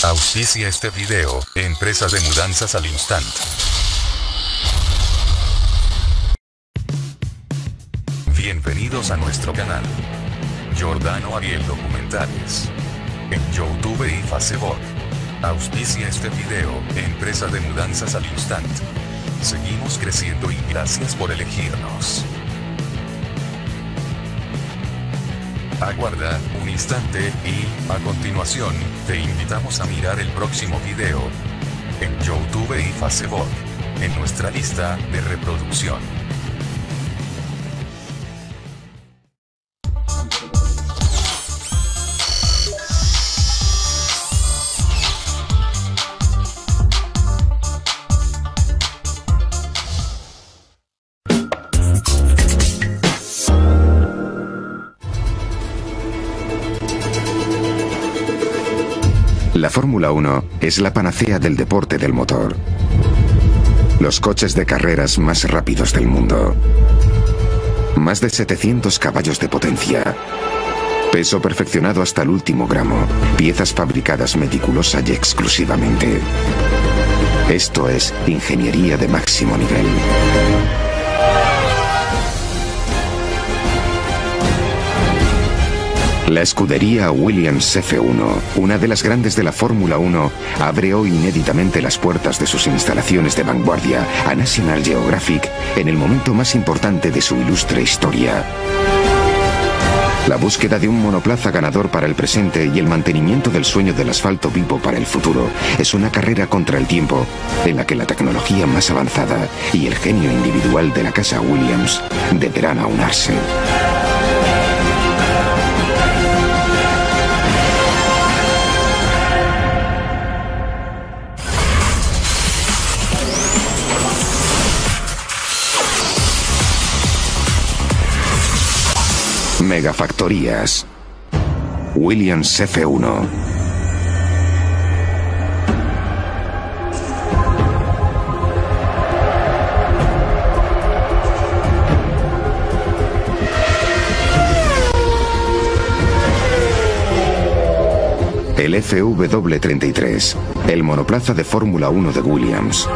Auspicia este video, empresa de mudanzas al instante. Bienvenidos a nuestro canal. Giordano Ariel Documentales. En YouTube y Facebook. Auspicia este video, empresa de mudanzas al instante. Seguimos creciendo y gracias por elegirnos. Aguarda un instante y, a continuación, te invitamos a mirar el próximo video en YouTube y Facebook, en nuestra lista de reproducción. La Fórmula 1 es la panacea del deporte del motor. Los coches de carreras más rápidos del mundo. Más de 700 caballos de potencia. Peso perfeccionado hasta el último gramo. Piezas fabricadas meticulosa y exclusivamente. Esto es ingeniería de máximo nivel. La escudería Williams F1, una de las grandes de la Fórmula 1, abre hoy inéditamente las puertas de sus instalaciones de vanguardia a National Geographic en el momento más importante de su ilustre historia. La búsqueda de un monoplaza ganador para el presente y el mantenimiento del sueño del asfalto vivo para el futuro es una carrera contra el tiempo en la que la tecnología más avanzada y el genio individual de la casa Williams deberán aunarse. Megafactorías. Williams F1. El FW33, el monoplaza de Fórmula 1 de Williams.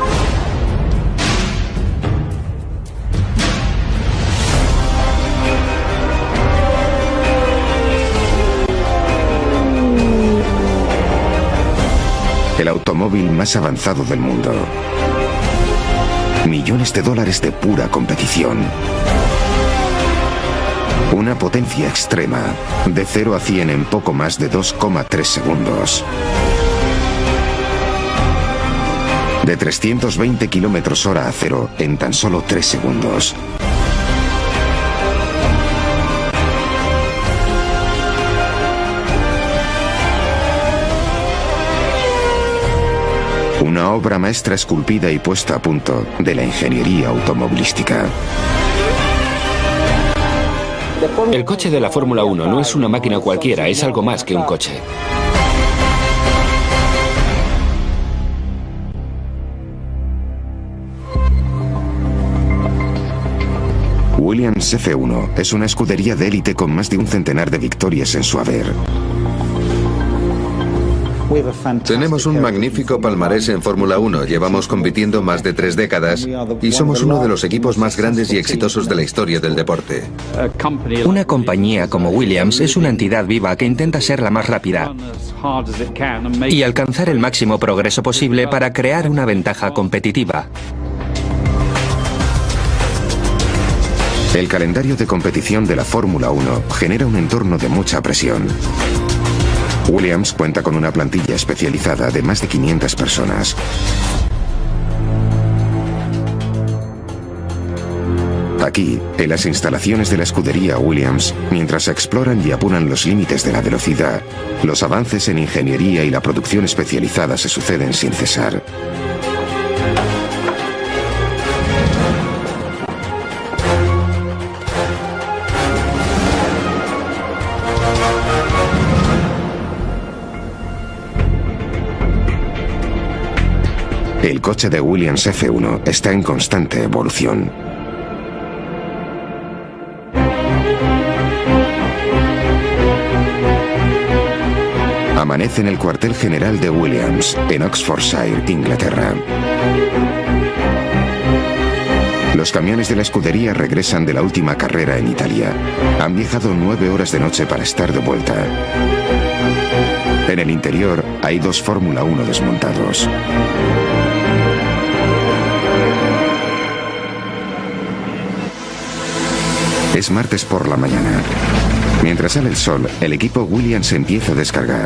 El automóvil más avanzado del mundo. Millones de dólares de pura competición. Una potencia extrema, de 0 a 100 en poco más de 2,3 segundos. De 320 km/h a 0 en tan solo 3 segundos. Una obra maestra esculpida y puesta a punto de la ingeniería automovilística. El coche de la Fórmula 1 no es una máquina cualquiera, es algo más que un coche. Williams F1 es una escudería de élite con más de un centenar de victorias en su haber. Tenemos un magnífico palmarés en Fórmula 1, llevamos compitiendo más de 3 décadas y somos uno de los equipos más grandes y exitosos de la historia del deporte. Una compañía como Williams es una entidad viva que intenta ser la más rápida y alcanzar el máximo progreso posible para crear una ventaja competitiva. El calendario de competición de la Fórmula 1 genera un entorno de mucha presión. Williams cuenta con una plantilla especializada de más de 500 personas. Aquí, en las instalaciones de la escudería Williams, mientras se exploran y apuran los límites de la velocidad, los avances en ingeniería y la producción especializada se suceden sin cesar. El coche de Williams F1 está en constante evolución. Amanece en el cuartel general de Williams, en Oxfordshire, Inglaterra. Los camiones de la escudería regresan de la última carrera en Italia. Han viajado 9 horas de noche para estar de vuelta. En el interior hay 2 Fórmula 1 desmontados. Es martes por la mañana. Mientras sale el sol, el equipo Williams empieza a descargar.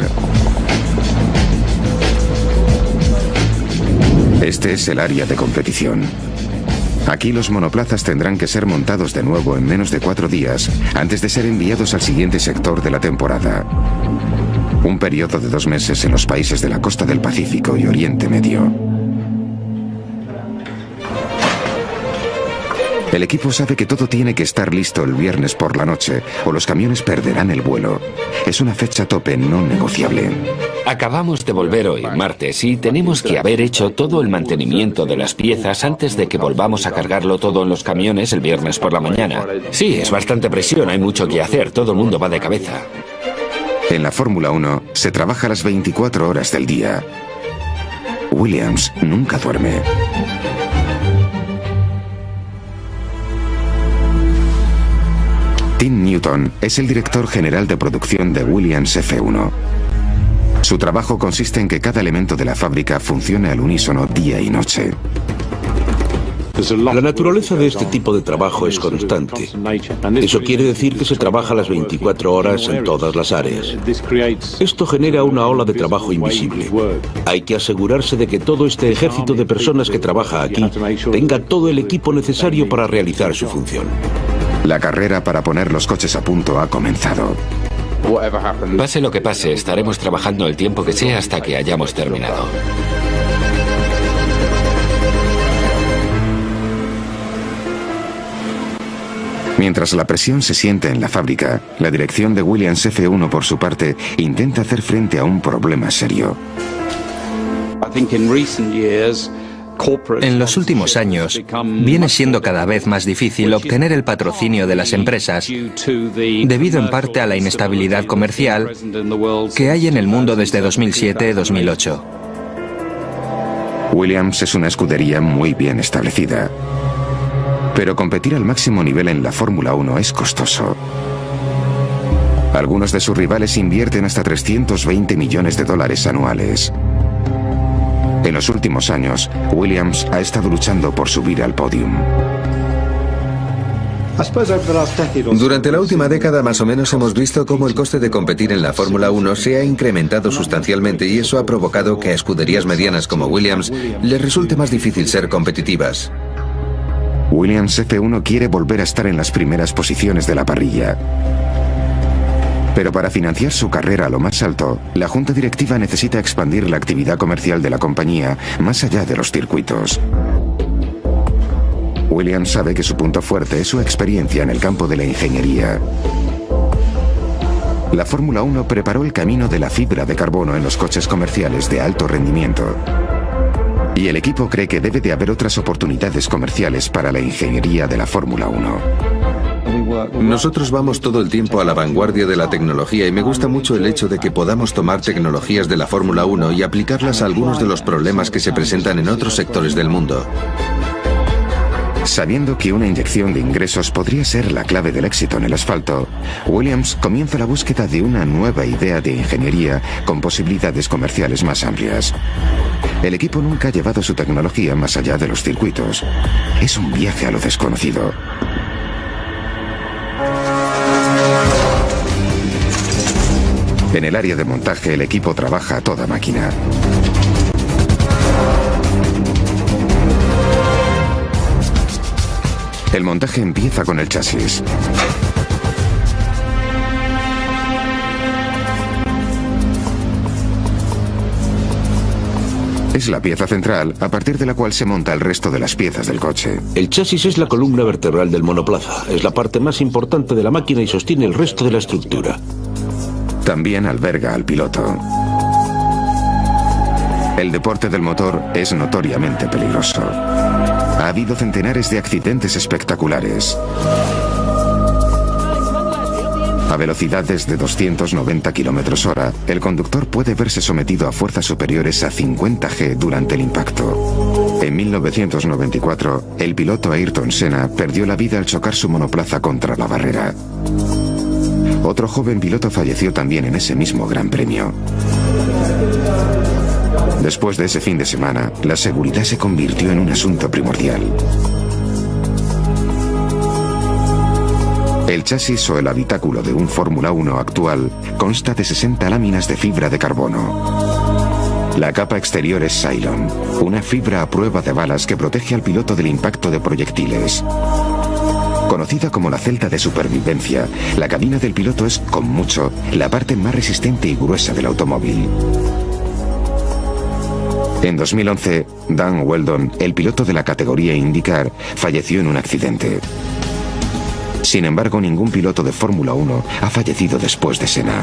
Este es el área de competición. Aquí los monoplazas tendrán que ser montados de nuevo en menos de 4 días antes de ser enviados al siguiente sector de la temporada. Un periodo de 2 meses en los países de la costa del Pacífico y Oriente Medio. El equipo sabe que todo tiene que estar listo el viernes por la noche o los camiones perderán el vuelo. Es una fecha tope no negociable. Acabamos de volver hoy, martes, y tenemos que haber hecho todo el mantenimiento de las piezas antes de que volvamos a cargarlo todo en los camiones el viernes por la mañana. Sí, es bastante presión, hay mucho que hacer, todo el mundo va de cabeza. En la Fórmula 1 se trabaja las 24 horas del día. Williams nunca duerme. Tim Newton es el director general de producción de Williams F1. Su trabajo consiste en que cada elemento de la fábrica funcione al unísono día y noche. La naturaleza de este tipo de trabajo es constante. Eso quiere decir que se trabaja las 24 horas en todas las áreas. Esto genera una ola de trabajo invisible. Hay que asegurarse de que todo este ejército de personas que trabaja aquí tenga todo el equipo necesario para realizar su función. La carrera para poner los coches a punto ha comenzado. Pase lo que pase, estaremos trabajando el tiempo que sea hasta que hayamos terminado. Mientras la presión se siente en la fábrica, la dirección de Williams F1, por su parte, intenta hacer frente a un problema serio. En los últimos años, viene siendo cada vez más difícil obtener el patrocinio de las empresas, debido en parte a la inestabilidad comercial que hay en el mundo desde 2007-2008. Williams es una escudería muy bien establecida, pero competir al máximo nivel en la Fórmula 1 es costoso. Algunos de sus rivales invierten hasta $320 millones anuales. En los últimos años, Williams ha estado luchando por subir al podium. Durante la última década más o menos hemos visto cómo el coste de competir en la Fórmula 1 se ha incrementado sustancialmente y eso ha provocado que a escuderías medianas como Williams les resulte más difícil ser competitivas. Williams F1 quiere volver a estar en las primeras posiciones de la parrilla. Pero para financiar su carrera a lo más alto, la junta directiva necesita expandir la actividad comercial de la compañía más allá de los circuitos. Williams sabe que su punto fuerte es su experiencia en el campo de la ingeniería. La Fórmula 1 preparó el camino de la fibra de carbono en los coches comerciales de alto rendimiento. Y el equipo cree que debe de haber otras oportunidades comerciales para la ingeniería de la Fórmula 1. Nosotros vamos todo el tiempo a la vanguardia de la tecnología y me gusta mucho el hecho de que podamos tomar tecnologías de la Fórmula 1 y aplicarlas a algunos de los problemas que se presentan en otros sectores del mundo. Sabiendo que una inyección de ingresos podría ser la clave del éxito en el asfalto, Williams comienza la búsqueda de una nueva idea de ingeniería con posibilidades comerciales más amplias. El equipo nunca ha llevado su tecnología más allá de los circuitos. Es un viaje a lo desconocido. En el área de montaje, el equipo trabaja a toda máquina. El montaje empieza con el chasis. Es la pieza central, a partir de la cual se monta el resto de las piezas del coche. El chasis es la columna vertebral del monoplaza. Es la parte más importante de la máquina y sostiene el resto de la estructura. También alberga al piloto. El deporte del motor es notoriamente peligroso. Ha habido centenares de accidentes espectaculares. A velocidades de 290 km/h, el conductor puede verse sometido a fuerzas superiores a 50 G durante el impacto. En 1994, el piloto Ayrton Senna perdió la vida al chocar su monoplaza contra la barrera. Otro joven piloto falleció también en ese mismo Gran Premio. Después de ese fin de semana, la seguridad se convirtió en un asunto primordial. El chasis o el habitáculo de un Fórmula 1 actual consta de 60 láminas de fibra de carbono. La capa exterior es Cylon, una fibra a prueba de balas que protege al piloto del impacto de proyectiles. Conocida como la celda de supervivencia, la cabina del piloto es, con mucho, la parte más resistente y gruesa del automóvil. En 2011, Dan Wheldon, el piloto de la categoría IndyCar, falleció en un accidente. Sin embargo, ningún piloto de Fórmula 1 ha fallecido después de Senna.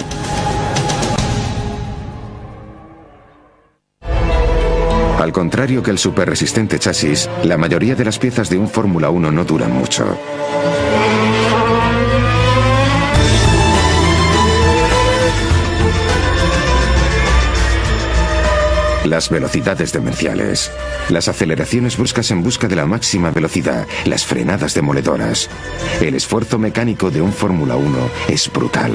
Al contrario que el superresistente chasis, la mayoría de las piezas de un Fórmula 1 no duran mucho. Las velocidades demenciales, las aceleraciones bruscas en busca de la máxima velocidad, las frenadas demoledoras. El esfuerzo mecánico de un Fórmula 1 es brutal.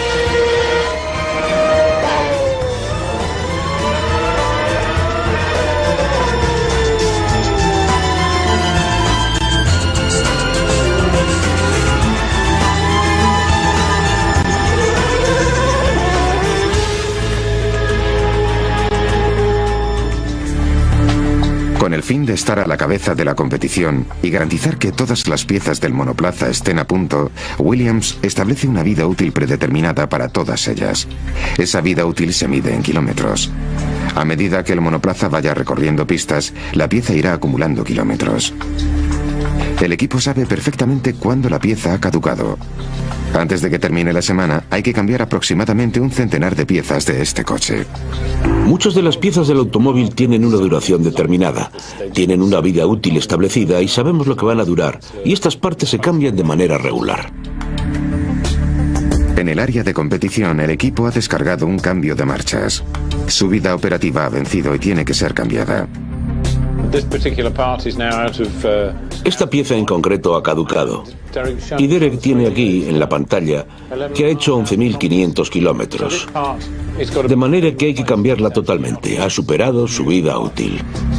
Con el fin de estar a la cabeza de la competición y garantizar que todas las piezas del monoplaza estén a punto, Williams establece una vida útil predeterminada para todas ellas. Esa vida útil se mide en kilómetros. A medida que el monoplaza vaya recorriendo pistas, la pieza irá acumulando kilómetros. El equipo sabe perfectamente cuándo la pieza ha caducado. Antes de que termine la semana, hay que cambiar aproximadamente un centenar de piezas de este coche. Muchas de las piezas del automóvil tienen una duración determinada, tienen una vida útil establecida y sabemos lo que van a durar, y estas partes se cambian de manera regular. En el área de competición, el equipo ha descargado un cambio de marchas. Su vida operativa ha vencido y tiene que ser cambiada. Esta pieza en concreto ha caducado. Y Derek tiene aquí, en la pantalla, que ha hecho 11.500 kilómetros. De manera que hay que cambiarla totalmente. Ha superado su vida útil.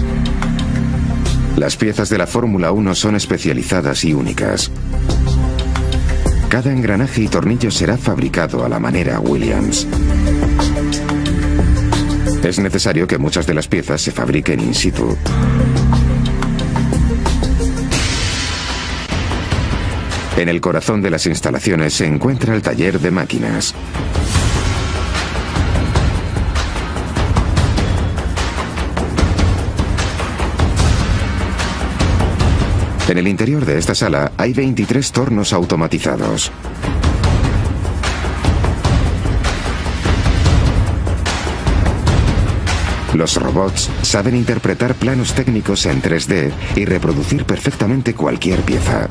Las piezas de la Fórmula 1 son especializadas y únicas. Cada engranaje y tornillo será fabricado a la manera Williams. Es necesario que muchas de las piezas se fabriquen in situ. En el corazón de las instalaciones se encuentra el taller de máquinas. En el interior de esta sala hay 23 tornos automatizados. Los robots saben interpretar planos técnicos en 3D y reproducir perfectamente cualquier pieza.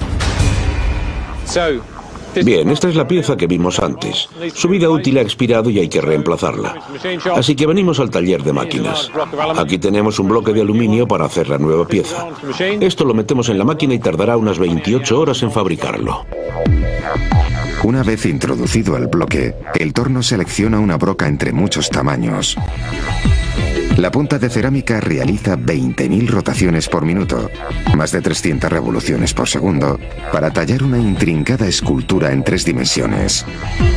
Bien, esta es la pieza que vimos antes. Su vida útil ha expirado y hay que reemplazarla. Así que venimos al taller de máquinas. Aquí tenemos un bloque de aluminio para hacer la nueva pieza. Esto lo metemos en la máquina y tardará unas 28 horas en fabricarlo. Una vez introducido el bloque, el torno selecciona una broca entre muchos tamaños. La punta de cerámica realiza 20.000 rotaciones por minuto, más de 300 revoluciones por segundo, para tallar una intrincada escultura en 3 dimensiones.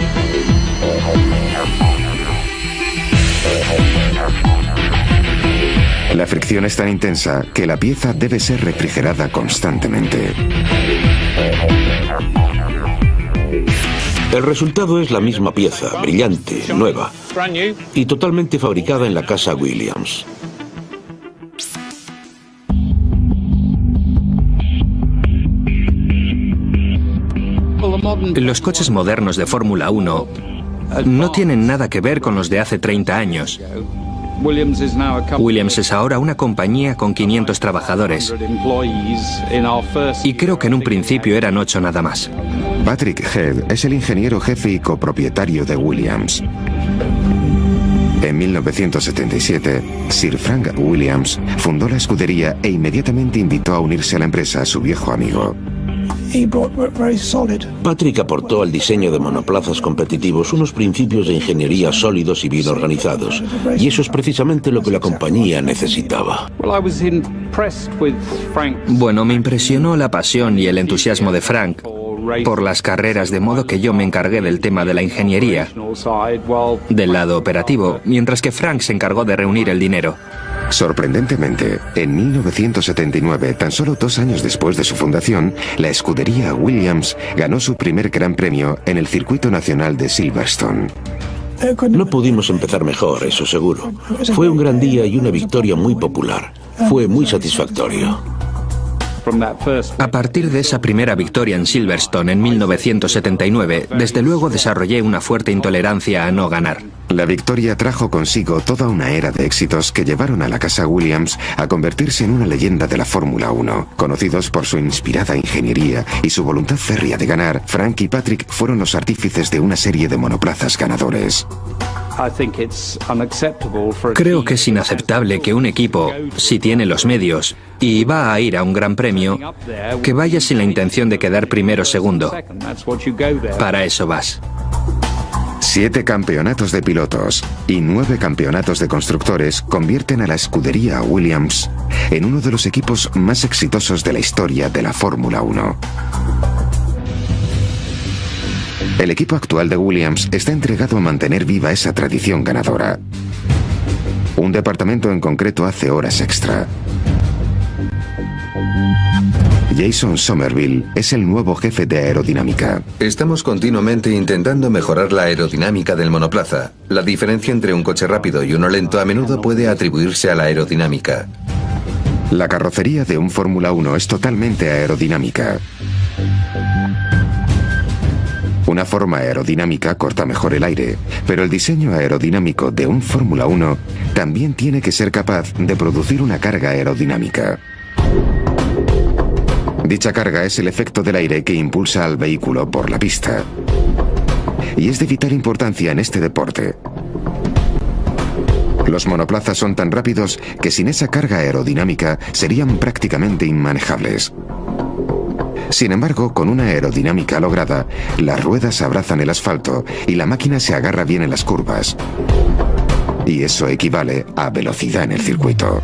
La fricción es tan intensa que la pieza debe ser refrigerada constantemente. El resultado es la misma pieza, brillante, nueva, y totalmente fabricada en la casa Williams. Los coches modernos de Fórmula 1 no tienen nada que ver con los de hace 30 años. Williams es ahora una compañía con 500 trabajadores y creo que en un principio eran 8 nada más. Patrick Head es el ingeniero jefe y copropietario de Williams. En 1977, Sir Frank Williams fundó la escudería e inmediatamente invitó a unirse a la empresa a su viejo amigo. Patrick aportó al diseño de monoplazas competitivos unos principios de ingeniería sólidos y bien organizados, y eso es precisamente lo que la compañía necesitaba. Bueno, me impresionó la pasión y el entusiasmo de Frank por las carreras, de modo que yo me encargué del tema de la ingeniería, del lado operativo, mientras que Frank se encargó de reunir el dinero. Sorprendentemente, en 1979, tan solo 2 años después de su fundación, la escudería Williams ganó su primer gran premio en el circuito nacional de Silverstone. No pudimos empezar mejor, eso seguro. Fue un gran día y una victoria muy popular. Fue muy satisfactorio. A partir de esa primera victoria en Silverstone en 1979, desde luego desarrollé una fuerte intolerancia a no ganar. La victoria trajo consigo toda una era de éxitos que llevaron a la casa Williams a convertirse en una leyenda de la Fórmula 1. Conocidos por su inspirada ingeniería y su voluntad férrea de ganar, Frank y Patrick fueron los artífices de una serie de monoplazas ganadores. Creo que es inaceptable que un equipo, si tiene los medios y va a ir a un gran premio, que vaya sin la intención de quedar primero o segundo. Para eso vas. 7 campeonatos de pilotos y 9 campeonatos de constructores convierten a la escudería Williams en uno de los equipos más exitosos de la historia de la Fórmula 1. El equipo actual de Williams está entregado a mantener viva esa tradición ganadora. Un departamento en concreto hace horas extra. Jason Somerville es el nuevo jefe de aerodinámica. Estamos continuamente intentando mejorar la aerodinámica del monoplaza. La diferencia entre un coche rápido y uno lento a menudo puede atribuirse a la aerodinámica. La carrocería de un Fórmula 1 es totalmente aerodinámica. Una forma aerodinámica corta mejor el aire, pero el diseño aerodinámico de un Fórmula 1 también tiene que ser capaz de producir una carga aerodinámica. Dicha carga es el efecto del aire que impulsa al vehículo por la pista. Y es de vital importancia en este deporte. Los monoplazas son tan rápidos que sin esa carga aerodinámica serían prácticamente inmanejables. Sin embargo, con una aerodinámica lograda, las ruedas abrazan el asfalto y la máquina se agarra bien en las curvas. Y eso equivale a velocidad en el circuito.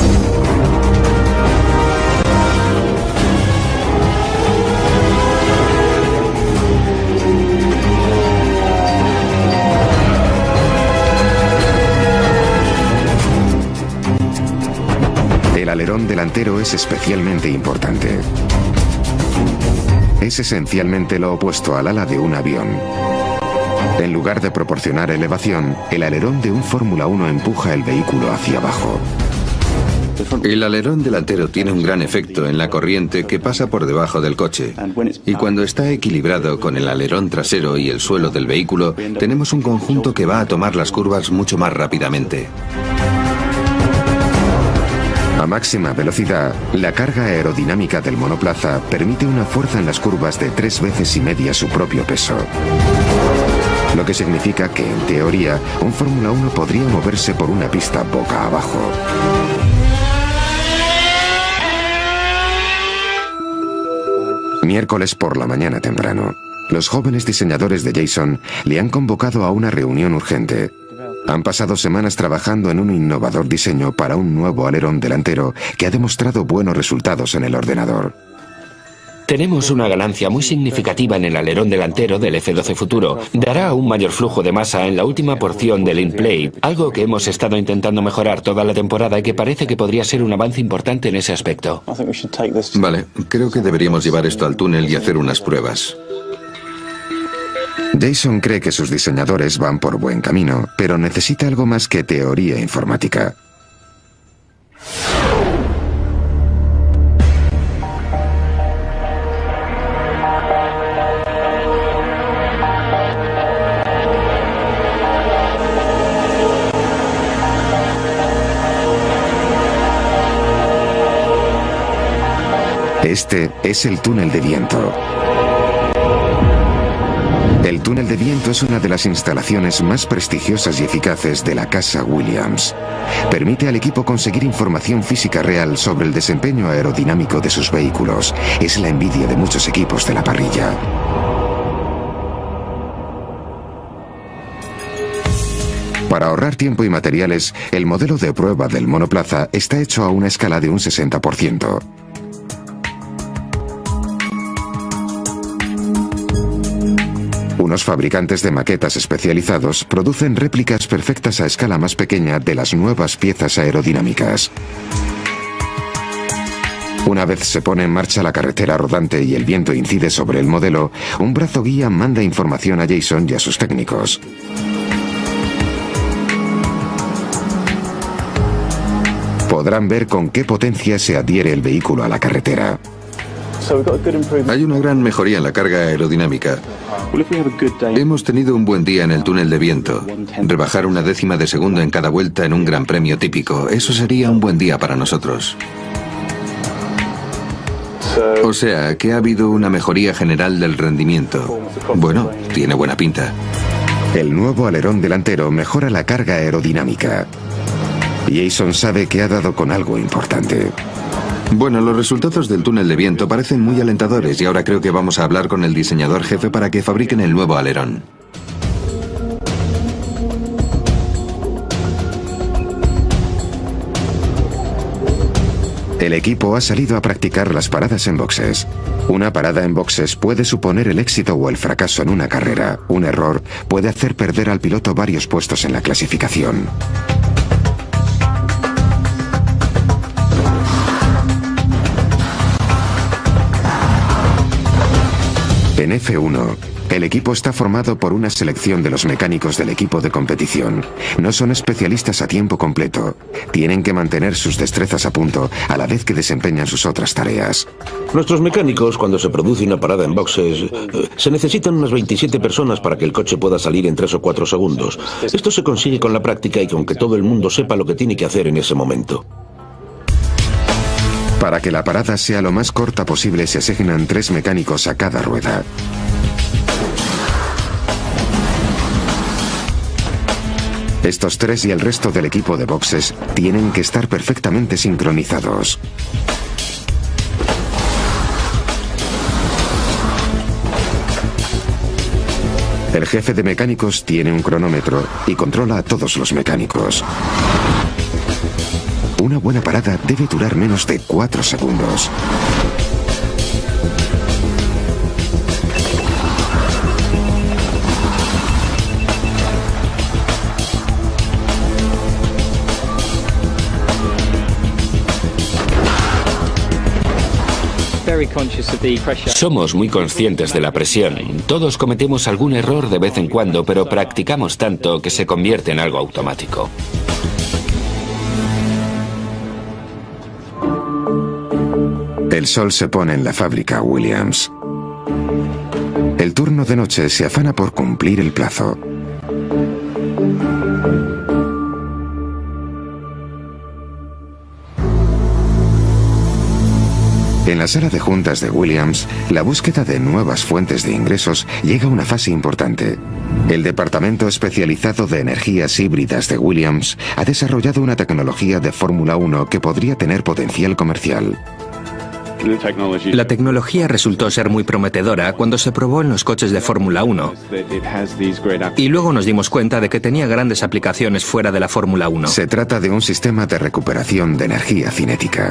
El alerón delantero es especialmente importante. Es esencialmente lo opuesto al ala de un avión. En lugar de proporcionar elevación, el alerón de un Fórmula 1 empuja el vehículo hacia abajo. El alerón delantero tiene un gran efecto en la corriente que pasa por debajo del coche. Y cuando está equilibrado con el alerón trasero y el suelo del vehículo, tenemos un conjunto que va a tomar las curvas mucho más rápidamente. A máxima velocidad, la carga aerodinámica del monoplaza permite una fuerza en las curvas de 3 veces y media su propio peso. Lo que significa que, en teoría, un Fórmula 1 podría moverse por una pista boca abajo. Miércoles por la mañana temprano, los jóvenes diseñadores de Jason le han convocado a una reunión urgente. Han pasado semanas trabajando en un innovador diseño para un nuevo alerón delantero que ha demostrado buenos resultados en el ordenador. Tenemos una ganancia muy significativa en el alerón delantero del F12 Futuro. Dará un mayor flujo de masa en la última porción del in-plate, algo que hemos estado intentando mejorar toda la temporada y que parece que podría ser un avance importante en ese aspecto. Vale, creo que deberíamos llevar esto al túnel y hacer unas pruebas. Jason cree que sus diseñadores van por buen camino, pero necesita algo más que teoría informática. Este es el túnel de viento. El túnel de viento es una de las instalaciones más prestigiosas y eficaces de la casa Williams. Permite al equipo conseguir información física real sobre el desempeño aerodinámico de sus vehículos. Es la envidia de muchos equipos de la parrilla. Para ahorrar tiempo y materiales, el modelo de prueba del monoplaza está hecho a una escala de un 60%. Unos fabricantes de maquetas especializados producen réplicas perfectas a escala más pequeña de las nuevas piezas aerodinámicas. Una vez se pone en marcha la carretera rodante y el viento incide sobre el modelo, un brazo guía manda información a Jason y a sus técnicos. Podrán ver con qué potencia se adhiere el vehículo a la carretera. Hay una gran mejoría en la carga aerodinámica. Hemos tenido un buen día en el túnel de viento. Rebajar 1/10 de segundo en cada vuelta en un gran premio típico, eso sería un buen día para nosotros. O sea, que ha habido una mejoría general del rendimiento. Bueno, tiene buena pinta. El nuevo alerón delantero mejora la carga aerodinámica. Jason sabe que ha dado con algo importante. Bueno, los resultados del túnel de viento parecen muy alentadores y ahora creo que vamos a hablar con el diseñador jefe para que fabriquen el nuevo alerón. El equipo ha salido a practicar las paradas en boxes. Una parada en boxes puede suponer el éxito o el fracaso en una carrera. Un error puede hacer perder al piloto varios puestos en la clasificación. En F1, el equipo está formado por una selección de los mecánicos del equipo de competición. No son especialistas a tiempo completo. Tienen que mantener sus destrezas a punto a la vez que desempeñan sus otras tareas. Nuestros mecánicos, cuando se produce una parada en boxes, se necesitan unas 27 personas para que el coche pueda salir en 3 o 4 segundos. Esto se consigue con la práctica y con que todo el mundo sepa lo que tiene que hacer en ese momento. Para que la parada sea lo más corta posible, se asignan 3 mecánicos a cada rueda. Estos 3 y el resto del equipo de boxes tienen que estar perfectamente sincronizados. El jefe de mecánicos tiene un cronómetro y controla a todos los mecánicos. Una buena parada debe durar menos de 4 segundos. Somos muy conscientes de la presión. Todos cometemos algún error de vez en cuando, pero practicamos tanto que se convierte en algo automático. El sol se pone en la fábrica Williams. El turno de noche se afana por cumplir el plazo. En la sala de juntas de Williams, la búsqueda de nuevas fuentes de ingresos llega a una fase importante. El Departamento Especializado de Energías Híbridas de Williams ha desarrollado una tecnología de Fórmula 1 que podría tener potencial comercial. La tecnología resultó ser muy prometedora cuando se probó en los coches de Fórmula 1. Y luego nos dimos cuenta de que tenía grandes aplicaciones fuera de la Fórmula 1. Se trata de un sistema de recuperación de energía cinética.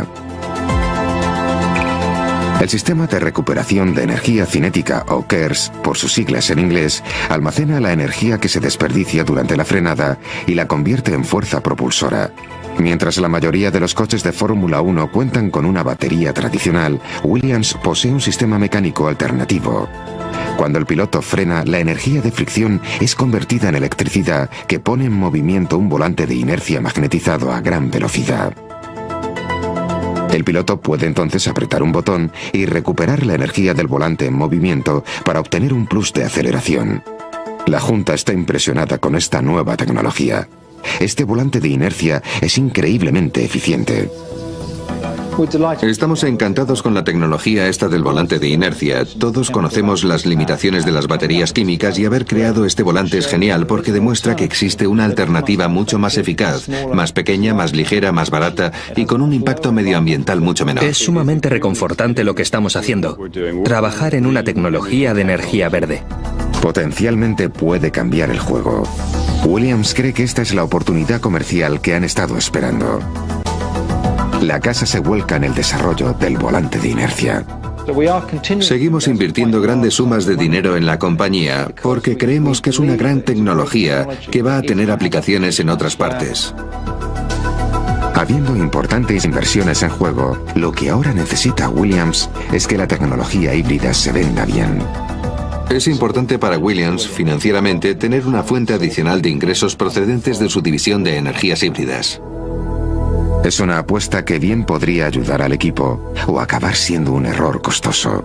El sistema de recuperación de energía cinética, o KERS, por sus siglas en inglés, almacena la energía que se desperdicia durante la frenada y la convierte en fuerza propulsora. Mientras la mayoría de los coches de Fórmula 1 cuentan con una batería tradicional, Williams posee un sistema mecánico alternativo. Cuando el piloto frena, la energía de fricción es convertida en electricidad que pone en movimiento un volante de inercia magnetizado a gran velocidad. El piloto puede entonces apretar un botón y recuperar la energía del volante en movimiento para obtener un plus de aceleración. La Junta está impresionada con esta nueva tecnología. Este volante de inercia es increíblemente eficiente. Estamos encantados con la tecnología esta del volante de inercia. Todos conocemos las limitaciones de las baterías químicas y haber creado este volante es genial porque demuestra que existe una alternativa mucho más eficaz, más pequeña, más ligera, más barata y con un impacto medioambiental mucho menor. Es sumamente reconfortante lo que estamos haciendo. Trabajar en una tecnología de energía verde. Potencialmente puede cambiar el juego. Williams cree que esta es la oportunidad comercial que han estado esperando. La casa se vuelca en el desarrollo del volante de inercia. Seguimos invirtiendo grandes sumas de dinero en la compañía porque creemos que es una gran tecnología que va a tener aplicaciones en otras partes. Habiendo importantes inversiones en juego, lo que ahora necesita Williams es que la tecnología híbrida se venda bien. Es importante para Williams, financieramente, tener una fuente adicional de ingresos procedentes de su división de energías híbridas. Es una apuesta que bien podría ayudar al equipo o acabar siendo un error costoso.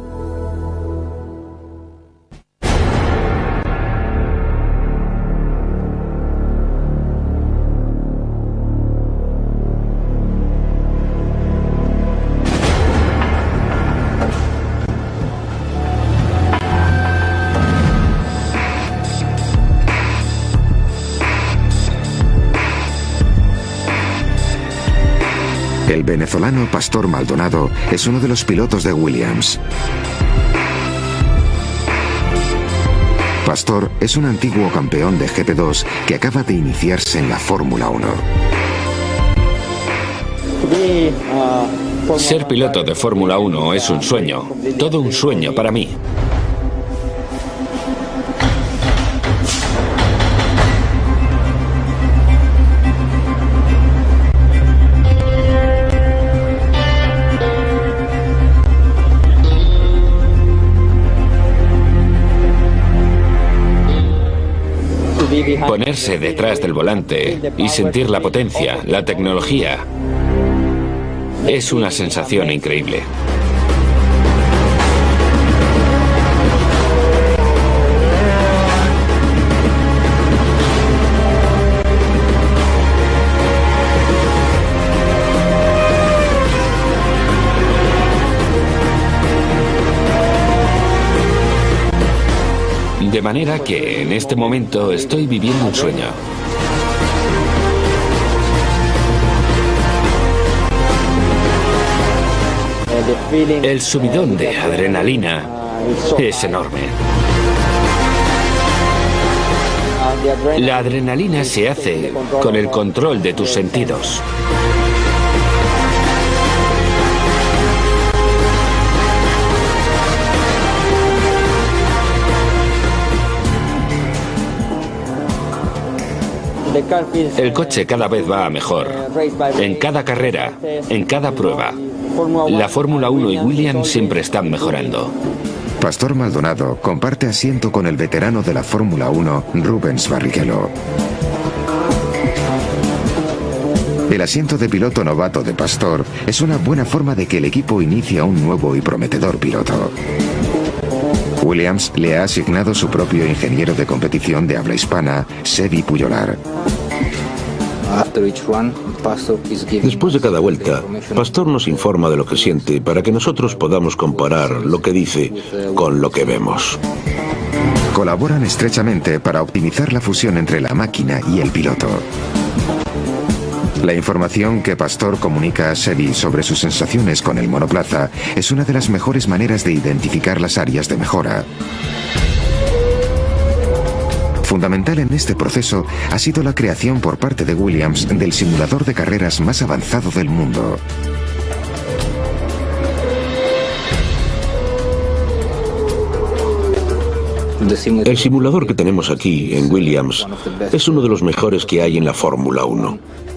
El venezolano Pastor Maldonado es uno de los pilotos de Williams. Pastor es un antiguo campeón de GP2 que acaba de iniciarse en la Fórmula 1. Ser piloto de Fórmula 1 es un sueño, todo un sueño para mí. Ponerse detrás del volante y sentir la potencia, la tecnología, es una sensación increíble. De manera que en este momento estoy viviendo un sueño. El subidón de adrenalina es enorme. La adrenalina se hace con el control de tus sentidos. El coche cada vez va a mejor. En cada carrera, en cada prueba. La Fórmula 1 y Williams siempre están mejorando. Pastor Maldonado comparte asiento con el veterano de la Fórmula 1, Rubens Barrichello. El asiento de piloto novato de Pastor es una buena forma de que el equipo inicie a un nuevo y prometedor piloto. Williams le ha asignado su propio ingeniero de competición de habla hispana, Seby Pujolar. Después de cada vuelta, Pastor nos informa de lo que siente para que nosotros podamos comparar lo que dice con lo que vemos. Colaboran estrechamente para optimizar la fusión entre la máquina y el piloto. La información que Pastor comunica a Seby sobre sus sensaciones con el monoplaza es una de las mejores maneras de identificar las áreas de mejora. Fundamental en este proceso ha sido la creación por parte de Williams del simulador de carreras más avanzado del mundo. El simulador que tenemos aquí, en Williams, es uno de los mejores que hay en la Fórmula 1.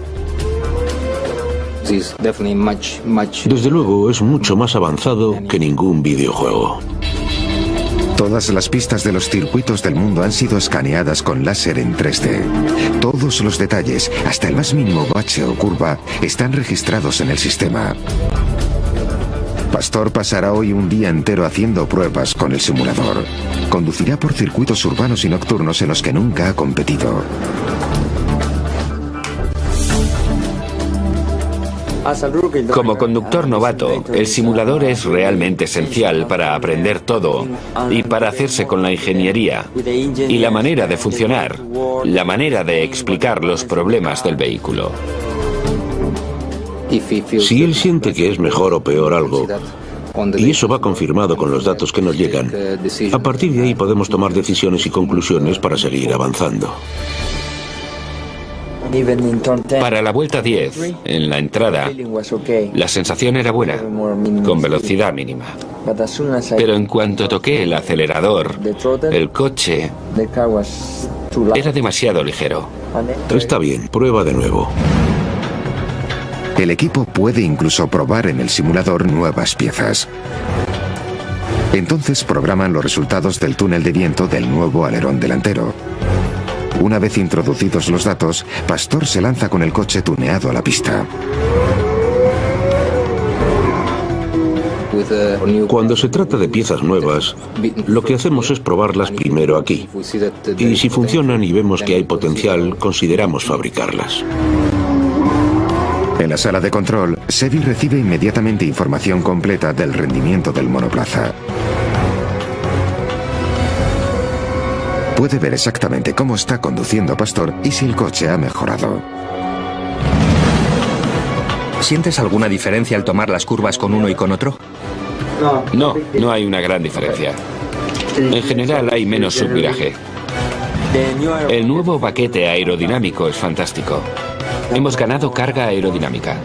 Desde luego, es mucho más avanzado que ningún videojuego. Todas las pistas de los circuitos del mundo han sido escaneadas con láser en 3D. Todos los detalles, hasta el más mínimo bache o curva, están registrados en el sistema. Pastor pasará hoy un día entero haciendo pruebas con el simulador. Conducirá por circuitos urbanos y nocturnos en los que nunca ha competido. Como conductor novato, el simulador es realmente esencial para aprender todo y para hacerse con la ingeniería y la manera de funcionar, la manera de explicar los problemas del vehículo. Si él siente que es mejor o peor algo, y eso va confirmado con los datos que nos llegan, a partir de ahí podemos tomar decisiones y conclusiones para seguir avanzando. Para la vuelta 10, en la entrada, la sensación era buena, con velocidad mínima. Pero en cuanto toqué el acelerador, el coche era demasiado ligero. Está bien, prueba de nuevo. El equipo puede incluso probar en el simulador nuevas piezas. Entonces programan los resultados del túnel de viento del nuevo alerón delantero. Una vez introducidos los datos, Pastor se lanza con el coche tuneado a la pista. Cuando se trata de piezas nuevas, lo que hacemos es probarlas primero aquí. Y si funcionan y vemos que hay potencial, consideramos fabricarlas. En la sala de control, Sevi recibe inmediatamente información completa del rendimiento del monoplaza. Puede ver exactamente cómo está conduciendo Pastor y si el coche ha mejorado. ¿Sientes alguna diferencia al tomar las curvas con uno y con otro? No hay una gran diferencia. En general hay menos subviraje. El nuevo paquete aerodinámico es fantástico. Hemos ganado carga aerodinámica.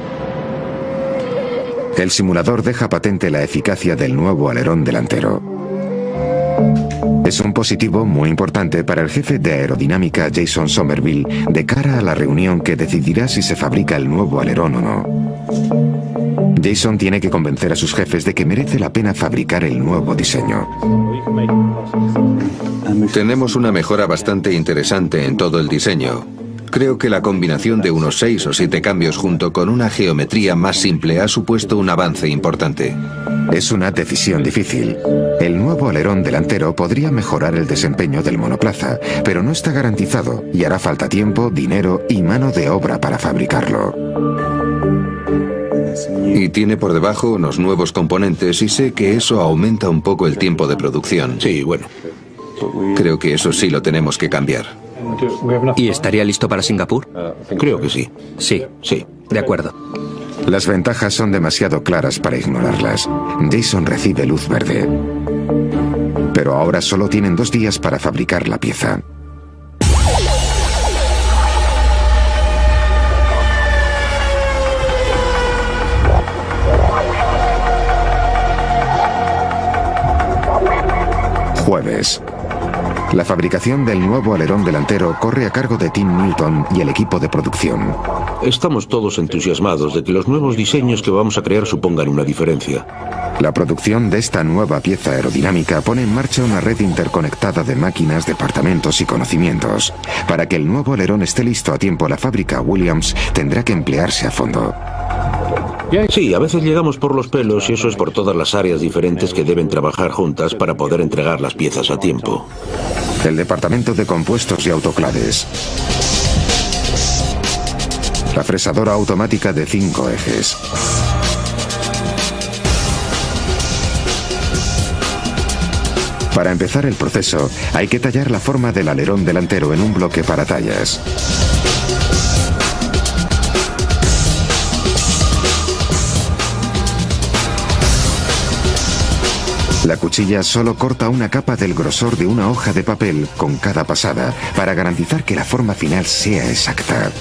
El simulador deja patente la eficacia del nuevo alerón delantero. Es un positivo muy importante para el jefe de aerodinámica Jason Somerville de cara a la reunión que decidirá si se fabrica el nuevo alerón o no. Jason tiene que convencer a sus jefes de que merece la pena fabricar el nuevo diseño. Tenemos una mejora bastante interesante en todo el diseño. Creo que la combinación de unos 6 o 7 cambios junto con una geometría más simple ha supuesto un avance importante. Es una decisión difícil. El nuevo alerón delantero podría mejorar el desempeño del monoplaza, pero no está garantizado y hará falta tiempo, dinero y mano de obra para fabricarlo. Y tiene por debajo unos nuevos componentes y sé que eso aumenta un poco el tiempo de producción. Sí, bueno. Creo que eso sí lo tenemos que cambiar. ¿Y estaría listo para Singapur? Creo que sí. Sí. De acuerdo. Las ventajas son demasiado claras para ignorarlas. Jason recibe luz verde. Pero ahora solo tienen 2 días para fabricar la pieza. Jueves. La fabricación del nuevo alerón delantero corre a cargo de Tim Newton y el equipo de producción. Estamos todos entusiasmados de que los nuevos diseños que vamos a crear supongan una diferencia. La producción de esta nueva pieza aerodinámica pone en marcha una red interconectada de máquinas, departamentos y conocimientos. Para que el nuevo alerón esté listo a tiempo, la fábrica Williams tendrá que emplearse a fondo. Sí, a veces llegamos por los pelos y eso es por todas las áreas diferentes que deben trabajar juntas para poder entregar las piezas a tiempo. El departamento de compuestos y autoclaves. La fresadora automática de 5 ejes. Para empezar el proceso, hay que tallar la forma del alerón delantero en un bloque para tallas. La cuchilla solo corta una capa del grosor de una hoja de papel con cada pasada para garantizar que la forma final sea exacta.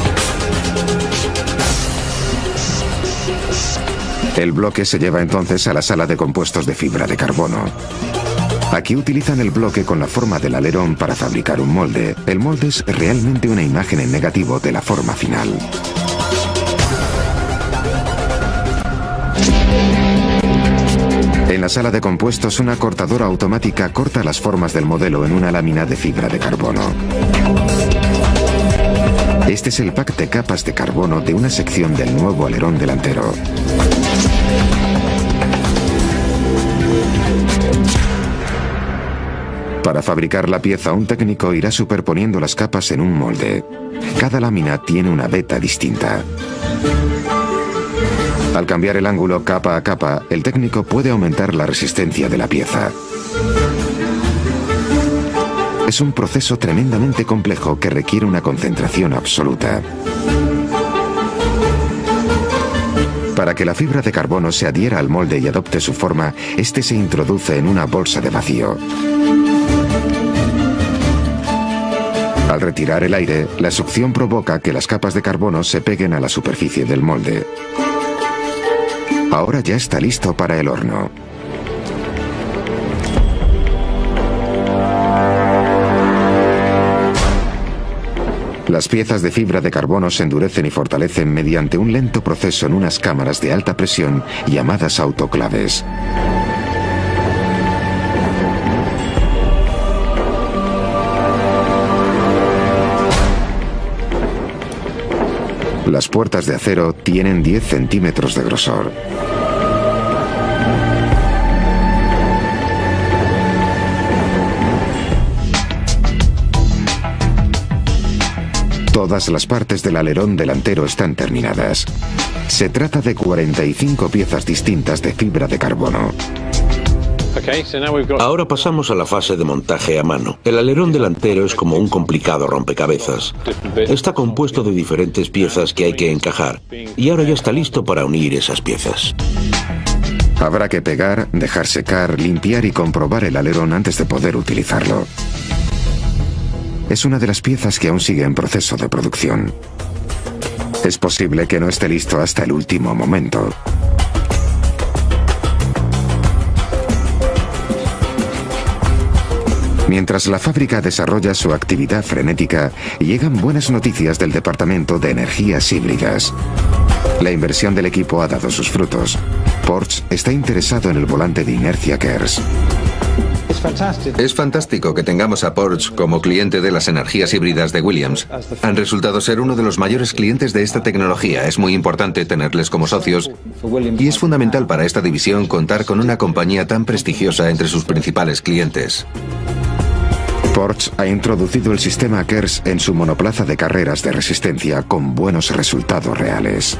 El bloque se lleva entonces a la sala de compuestos de fibra de carbono. Aquí utilizan el bloque con la forma del alerón para fabricar un molde. El molde es realmente una imagen en negativo de la forma final. En la sala de compuestos, una cortadora automática corta las formas del modelo en una lámina de fibra de carbono. Este es el pack de capas de carbono de una sección del nuevo alerón delantero. Para fabricar la pieza, un técnico irá superponiendo las capas en un molde. Cada lámina tiene una veta distinta. Al cambiar el ángulo capa a capa, el técnico puede aumentar la resistencia de la pieza. Es un proceso tremendamente complejo que requiere una concentración absoluta. Para que la fibra de carbono se adhiera al molde y adopte su forma, este se introduce en una bolsa de vacío. Al retirar el aire, la succión provoca que las capas de carbono se peguen a la superficie del molde. Ahora ya está listo para el horno. Las piezas de fibra de carbono se endurecen y fortalecen mediante un lento proceso en unas cámaras de alta presión llamadas autoclaves. Las puertas de acero tienen 10 centímetros de grosor. Todas las partes del alerón delantero están terminadas. Se trata de 45 piezas distintas de fibra de carbono. Ahora pasamos a la fase de montaje a mano. El alerón delantero es como un complicado rompecabezas. Está compuesto de diferentes piezas que hay que encajar, y ahora ya está listo para unir esas piezas. Habrá que pegar, dejar secar, limpiar y comprobar el alerón antes de poder utilizarlo. Es una de las piezas que aún sigue en proceso de producción. Es posible que no esté listo hasta el último momento. Mientras la fábrica desarrolla su actividad frenética, llegan buenas noticias del Departamento de Energías Híbridas. La inversión del equipo ha dado sus frutos. Porsche está interesado en el volante de inercia KERS. Es fantástico que tengamos a Porsche como cliente de las energías híbridas de Williams. Han resultado ser uno de los mayores clientes de esta tecnología. Es muy importante tenerles como socios y es fundamental para esta división contar con una compañía tan prestigiosa entre sus principales clientes. Porsche ha introducido el sistema KERS en su monoplaza de carreras de resistencia con buenos resultados reales.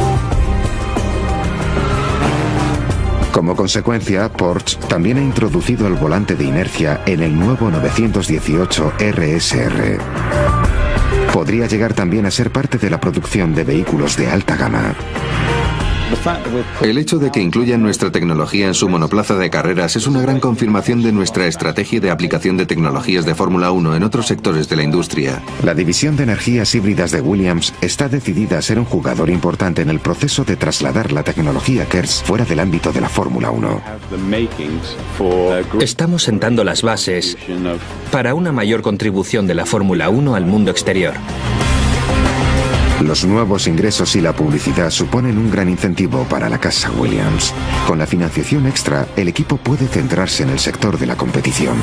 Como consecuencia, Porsche también ha introducido el volante de inercia en el nuevo 918 RSR. Podría llegar también a ser parte de la producción de vehículos de alta gama. El hecho de que incluyan nuestra tecnología en su monoplaza de carreras es una gran confirmación de nuestra estrategia de aplicación de tecnologías de Fórmula 1 en otros sectores de la industria. La división de energías híbridas de Williams está decidida a ser un jugador importante en el proceso de trasladar la tecnología KERS fuera del ámbito de la Fórmula 1. Estamos sentando las bases para una mayor contribución de la Fórmula 1 al mundo exterior. Los nuevos ingresos y la publicidad suponen un gran incentivo para la casa Williams. Con la financiación extra, el equipo puede centrarse en el sector de la competición.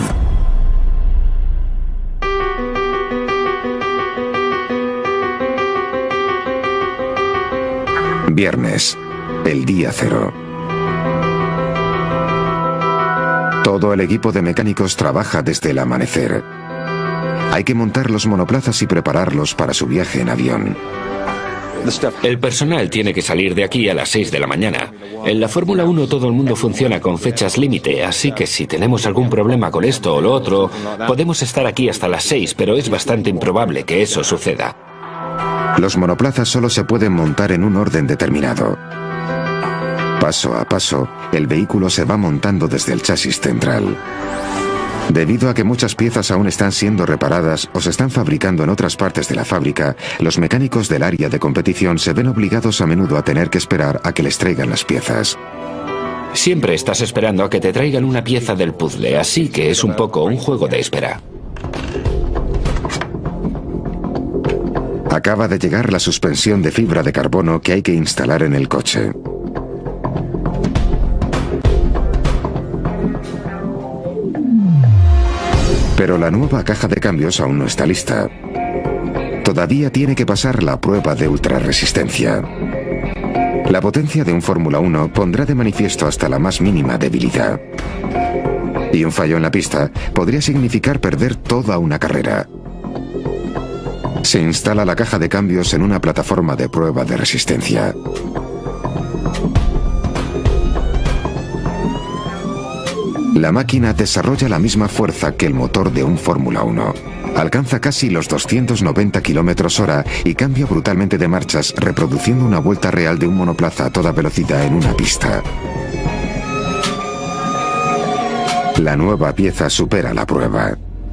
Viernes, el día cero. Todo el equipo de mecánicos trabaja desde el amanecer. Hay que montar los monoplazas y prepararlos para su viaje en avión. El personal tiene que salir de aquí a las 6 de la mañana. En la Fórmula 1 todo el mundo funciona con fechas límite, así que si tenemos algún problema con esto o lo otro, podemos estar aquí hasta las 6, pero es bastante improbable que eso suceda. Los monoplazas solo se pueden montar en un orden determinado. Paso a paso, el vehículo se va montando desde el chasis central. Debido a que muchas piezas aún están siendo reparadas o se están fabricando en otras partes de la fábrica, los mecánicos del área de competición se ven obligados a menudo a tener que esperar a que les traigan las piezas. Siempre estás esperando a que te traigan una pieza del puzzle, así que es un poco un juego de espera. Acaba de llegar la suspensión de fibra de carbono que hay que instalar en el coche. Pero la nueva caja de cambios aún no está lista. Todavía tiene que pasar la prueba de ultrarresistencia. La potencia de un Fórmula 1 pondrá de manifiesto hasta la más mínima debilidad. Y un fallo en la pista podría significar perder toda una carrera. Se instala la caja de cambios en una plataforma de prueba de resistencia. La máquina desarrolla la misma fuerza que el motor de un Fórmula 1. Alcanza casi los 290 km/h y cambia brutalmente de marchas, reproduciendo una vuelta real de un monoplaza a toda velocidad en una pista. La nueva pieza supera la prueba.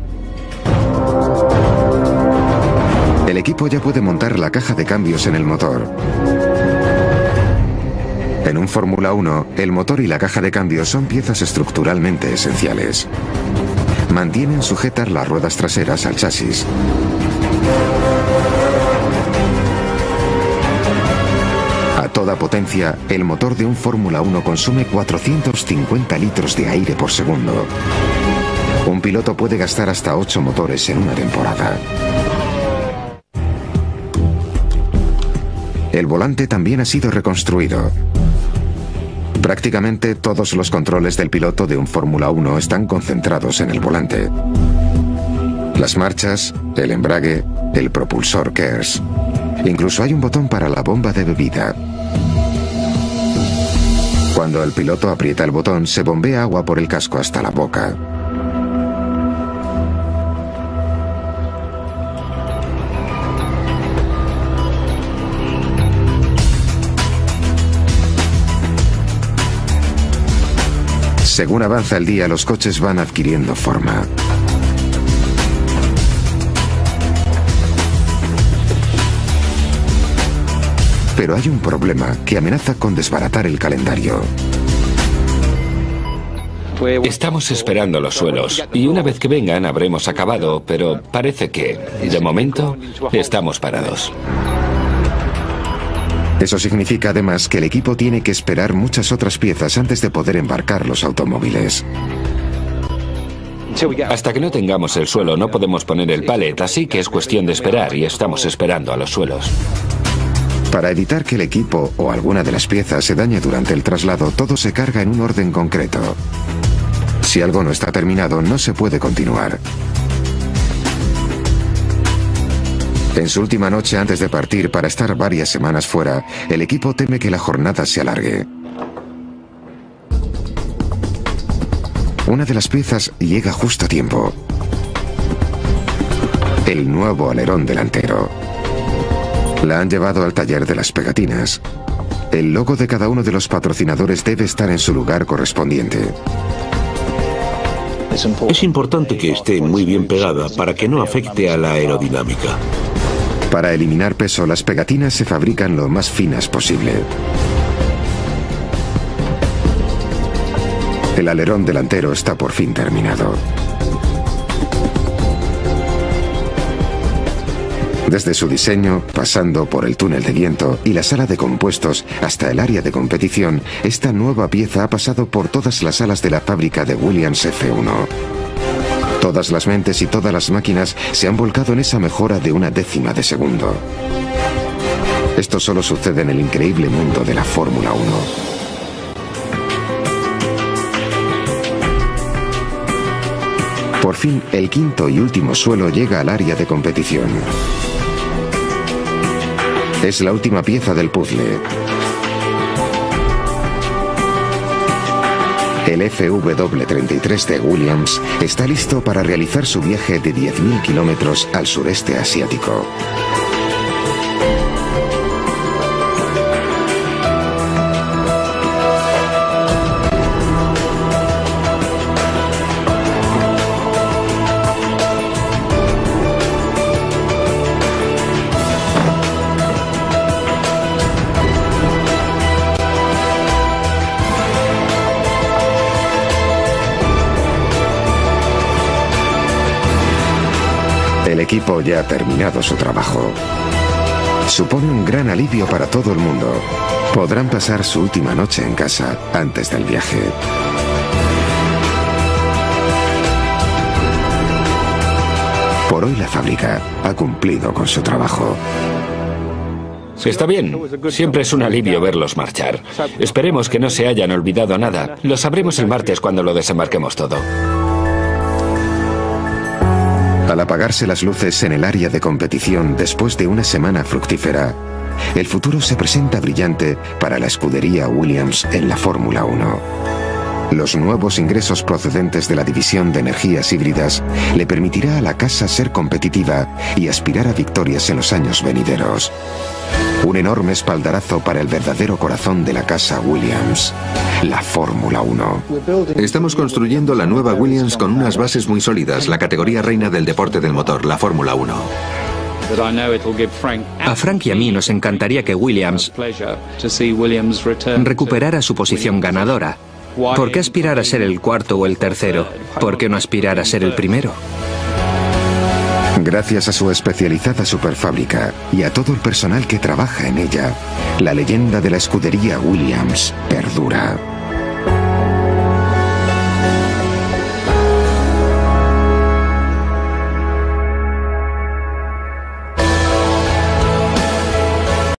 El equipo ya puede montar la caja de cambios en el motor. En un Fórmula 1, el motor y la caja de cambios son piezas estructuralmente esenciales. Mantienen sujetas las ruedas traseras al chasis. A toda potencia, el motor de un Fórmula 1 consume 450 litros de aire por segundo. Un piloto puede gastar hasta 8 motores en una temporada. El volante también ha sido reconstruido. Prácticamente todos los controles del piloto de un Fórmula 1 están concentrados en el volante. Las marchas, el embrague, el propulsor KERS. Incluso hay un botón para la bomba de bebida. Cuando el piloto aprieta el botón, se bombea agua por el casco hasta la boca. Según avanza el día, los coches van adquiriendo forma. Pero hay un problema que amenaza con desbaratar el calendario. Estamos esperando los suelos y una vez que vengan habremos acabado, pero parece que, de momento, estamos parados. Eso significa además que el equipo tiene que esperar muchas otras piezas antes de poder embarcar los automóviles. Hasta que no tengamos el suelo no podemos poner el pallet, así que es cuestión de esperar y estamos esperando a los suelos. Para evitar que el equipo o alguna de las piezas se dañe durante el traslado, todo se carga en un orden concreto. Si algo no está terminado, no se puede continuar. En su última noche antes de partir para estar varias semanas fuera, el equipo teme que la jornada se alargue. Una de las piezas llega justo a tiempo. El nuevo alerón delantero. La han llevado al taller de las pegatinas. El logo de cada uno de los patrocinadores debe estar en su lugar correspondiente. Es importante que esté muy bien pegada para que no afecte a la aerodinámica. Para eliminar peso, las pegatinas se fabrican lo más finas posible. El alerón delantero está por fin terminado. Desde su diseño, pasando por el túnel de viento y la sala de compuestos hasta el área de competición, esta nueva pieza ha pasado por todas las salas de la fábrica de Williams F1. Todas las mentes y todas las máquinas se han volcado en esa mejora de una décima de segundo. Esto solo sucede en el increíble mundo de la Fórmula 1. Por fin, el quinto y último suelo llega al área de competición. Es la última pieza del puzzle. El FW33 de Williams está listo para realizar su viaje de 10.000 kilómetros al sureste asiático. El equipo ya ha terminado su trabajo. Supone un gran alivio para todo el mundo. Podrán pasar su última noche en casa antes del viaje. Por hoy la fábrica ha cumplido con su trabajo. Está bien, siempre es un alivio verlos marchar. Esperemos que no se hayan olvidado nada. Lo sabremos el martes cuando lo desembarquemos todo. Al apagarse las luces en el área de competición después de una semana fructífera, el futuro se presenta brillante para la escudería Williams en la Fórmula 1. Los nuevos ingresos procedentes de la división de energías híbridas le permitirá a la casa ser competitiva y aspirar a victorias en los años venideros. Un enorme espaldarazo para el verdadero corazón de la casa Williams, la Fórmula 1. Estamos construyendo la nueva Williams con unas bases muy sólidas, la categoría reina del deporte del motor, la Fórmula 1. A Frank y a mí nos encantaría que Williams recuperara su posición ganadora. ¿Por qué aspirar a ser el cuarto o el tercero? ¿Por qué no aspirar a ser el primero? Gracias a su especializada superfábrica y a todo el personal que trabaja en ella, la leyenda de la escudería Williams perdura.